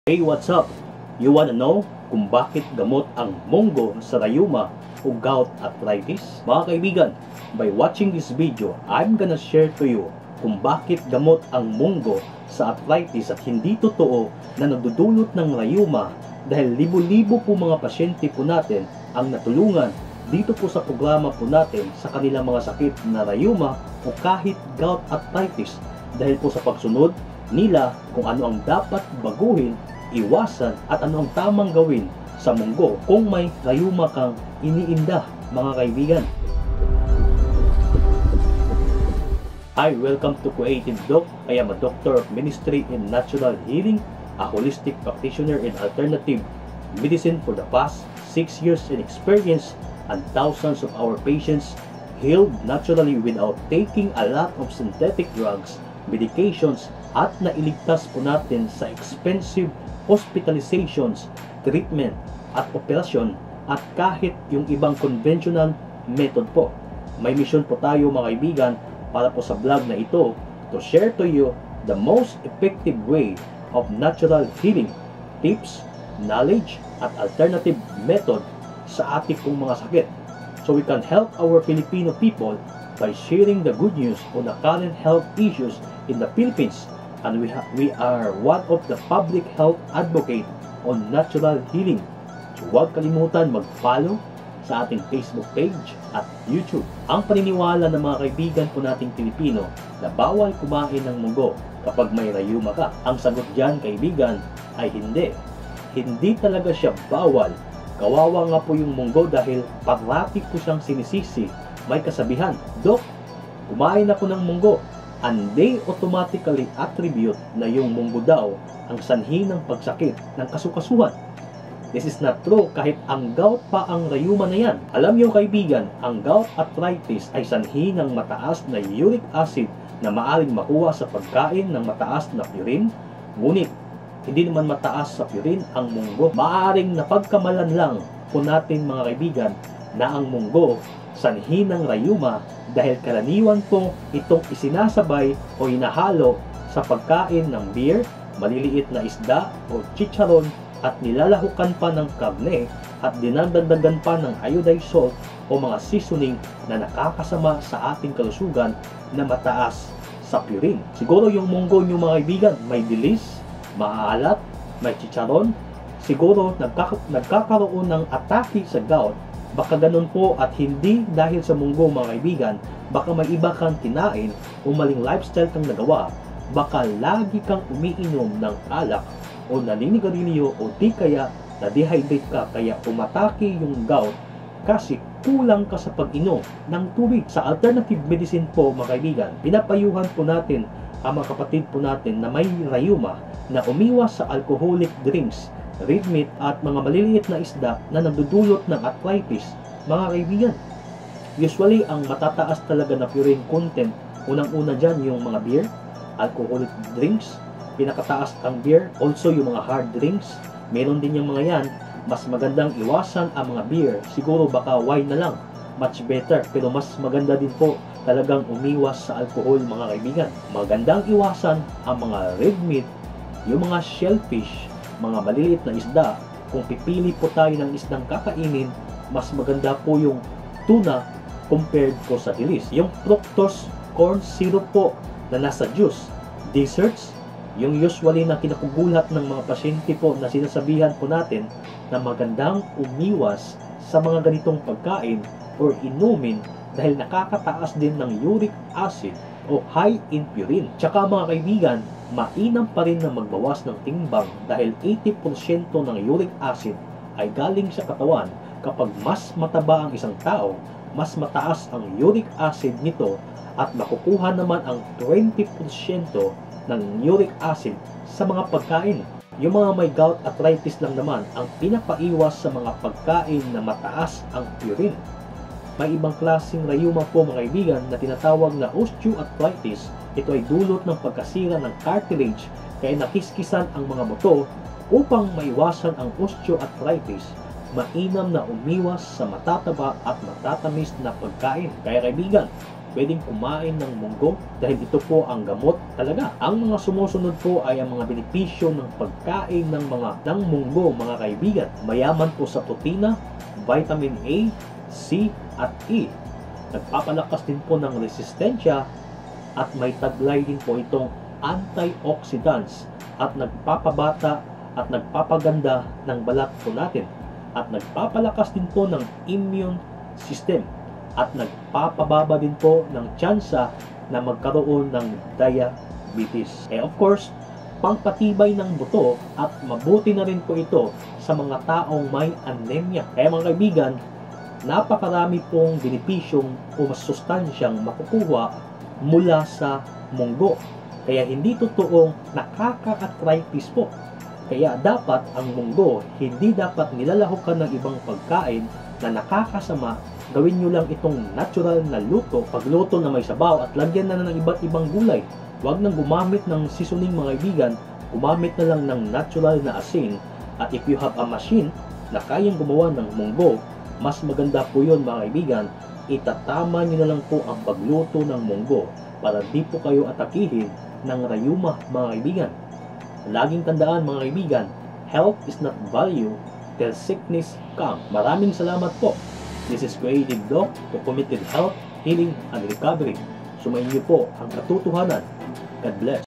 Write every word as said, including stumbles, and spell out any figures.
Hey, what's up? You wanna know kung bakit gamot ang munggo sa rayuma o gout arthritis? Mga kaibigan, by watching this video, I'm gonna share to you kung bakit gamot ang munggo sa arthritis at hindi totoo na nagdudulot ng rayuma dahil libo-libo po mga pasyente po natin ang natulungan dito po sa programa po natin sa kanilang mga sakit na rayuma o kahit gout arthritis dahil po sa pagsunod nila kung ano ang dapat baguhin, iwasan at ano ang tamang gawin sa munggo kung may rayuma kang iniinda, mga kaibigan. Hi, welcome to Creative Doc. I am a doctor of ministry in natural healing, a holistic practitioner in alternative medicine for the past six years in experience, and thousands of our patients healed naturally without taking a lot of synthetic drugs, medications, at nailigtas po natin sa expensive hospitalizations, treatment at operasyon at kahit yung ibang conventional method po. May mission po tayo mga kaibigan para po sa vlog na ito to share to you the most effective way of natural healing, tips, knowledge at alternative method sa ating pong mga sakit. So we can help our Filipino people by sharing the good news on the current health issues in the Philippines, and we, we are one of the public health advocate on natural healing. So huwag kalimutan mag-follow sa ating Facebook page at YouTube. Ang paniniwala ng mga kaibigan po nating Pilipino na bawal kumain ng munggo kapag may rayuma ka. Ang sagot dyan kaibigan ay hindi. Hindi talaga siya bawal. Kawawa nga po yung munggo dahil parati ko siyang sinisisi. May kasabihan, Dok, kumain ako ng munggo. And they automatically attribute na yung munggo daw ang sanhi ng pagsakit ng kasukasuhan. This is not true kahit ang gout pa ang rayuma na yan. Alam niyo kaibigan, ang gout arthritis ay sanhi ng mataas na uric acid na maaring makuha sa pagkain ng mataas na purine. Ngunit, hindi naman mataas sa purine ang munggo. Maaring napagkamalan lang po natin mga kaibigan na ang munggo sanhi ng rayuma dahil karaniwan po itong isinasabay o hinahalo sa pagkain ng beer, maliliit na isda o chicharon at nilalahukan pa ng karne at dinadagdagan pa ng iodized salt o mga seasoning na nakakasama sa ating kalusugan na mataas sa purine. Siguro yung munggo nyo mga kaibigan may bilis, maalat, may chicharon, siguro nagkaka nagkakaroon ng atake sa gout. Baka ganun po at hindi dahil sa munggo mga kaibigan, baka may iba kang kinain o maling lifestyle kang nagawa, baka lagi kang umiinom ng alak o naninigarilyo o di kaya na-dehydrate ka kaya umatake yung gout kasi kulang ka sa pag-inom ng tubig. Sa alternative medicine po mga kaibigan, pinapayuhan po natin ang mga kapatid po natin na may rayuma na umiwas sa alcoholic drinks, red meat at mga maliliit na isda na nagdudulot ng arthritis. Mga kaibigan, usually ang matataas talaga na purine content, unang-una dyan yung mga beer, alcoholic drinks, pinakataas ang beer, also yung mga hard drinks, meron din yung mga yan. Mas magandang iwasan ang mga beer, siguro baka wine na lang, much better, pero mas maganda din po talagang umiwas sa alcohol mga kaibigan. Magandang iwasan ang mga red meat, yung mga shellfish, mga maliliit na isda. Kung pipili po tayo ng isdang kakainin, mas maganda po yung tuna compared po sa dilis. Yung fructose corn syrup po na nasa juice, desserts, yung usually na kinakugulat ng mga pasyente po na sinasabihan po natin na magandang umiwas sa mga ganitong pagkain or inumin dahil nakakataas din ng uric acid o high in purine. Tsaka mga kaibigan, mainam pa rin na magbawas ng timbang dahil eighty percent ng uric acid ay galing sa katawan. Kapag mas mataba ang isang tao, mas mataas ang uric acid nito at makukuha naman ang twenty percent ng uric acid sa mga pagkain. Yung mga may gout arthritis lang naman ang pinapaiwas sa mga pagkain na mataas ang purine. May ibang klaseng rayuma po mga kaibigan na tinatawag na osteoarthritis. Ito ay dulot ng pagkasira ng cartilage kaya nakiskisan ang mga buto. Upang maiwasan ang osteoarthritis, mainam na umiwas sa matataba at matatamis na pagkain. Kaya kaibigan, pwedeng kumain ng munggo dahil ito po ang gamot talaga. Ang mga sumusunod po ay ang mga benepisyo ng pagkain ng mga ng munggo, mga kaibigan. Mayaman po sa protina, vitamin A, C at E. Nagpapalakas din po ng resistensya at may taglay din po itong antioxidants at nagpapabata at nagpapaganda ng balat po natin at nagpapalakas din po ng immune system at nagpapababa din po ng tsansa na magkaroon ng diabetes. Eh of course, pangpatibay ng buto at mabuti na rin po ito sa mga taong may anemia. Kaya mga kaibigan, napakarami pong benepisyong o masustansyang makukuha mula sa munggo. Kaya hindi totoong nakaka-arthritis po. Kaya dapat ang munggo, hindi dapat nilalahukan ng ibang pagkain na nakakasama. Gawin nyo lang itong natural na luto, pagluto na may sabaw at lagyan na ng iba't ibang gulay. Huwag nang gumamit ng seasoning mga kaibigan, gumamit na lang ng natural na asin. At if you have a machine na kayang gumawa ng munggo, mas maganda po yun mga kaibigan, itatama nyo na lang po ang pagluto ng munggo para di po kayo atakihin ng rayuma mga kaibigan. Laging tandaan mga kaibigan, health is not value till sickness come. Maraming salamat po. This is Creative Doc to Committed Health, Healing and Recovery. Sumayin niyo po ang katotohanan. God bless.